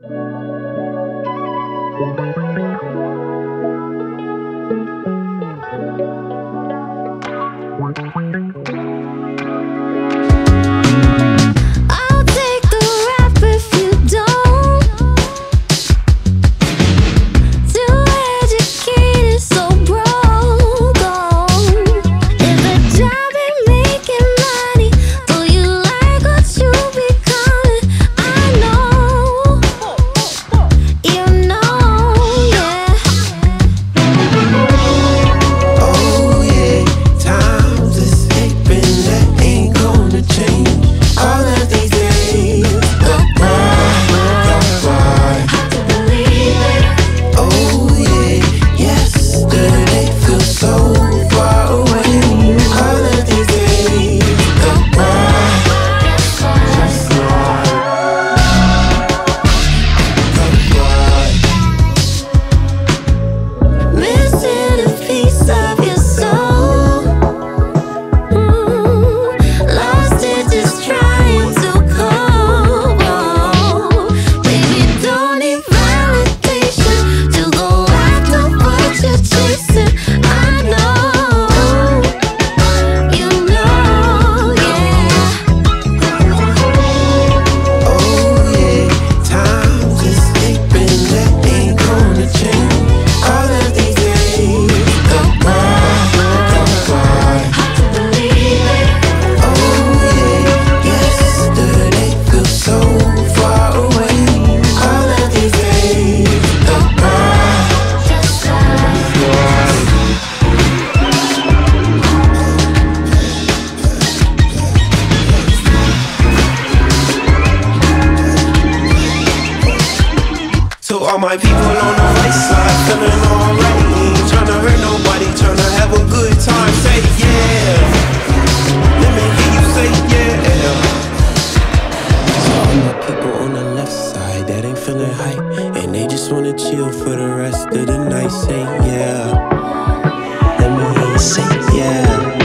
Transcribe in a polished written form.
All my people on the right side, feeling alright. Ain't tryna hurt nobody, tryna have a good time. Say yeah. Let me hear you say yeah. So all my people on the left side that ain't feeling hype, and they just wanna chill for the rest of the night. Say yeah. Let me hear you say yeah.